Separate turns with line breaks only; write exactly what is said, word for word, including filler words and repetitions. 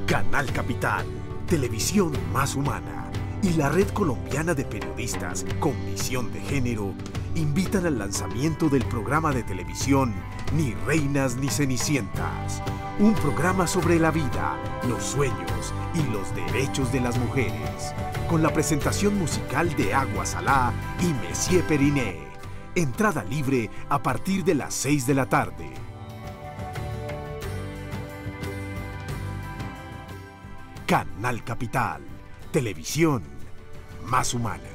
Canal Capital, televisión más humana, y la Red Colombiana de Periodistas con Visión de Género invitan al lanzamiento del programa de televisión Ni Reinas ni Cenicientas, un programa sobre la vida, los sueños y los derechos de las mujeres, con la presentación musical de Agua Salá y Messier Periné. Entrada libre a partir de las seis de la tarde. Canal Capital, televisión más humana.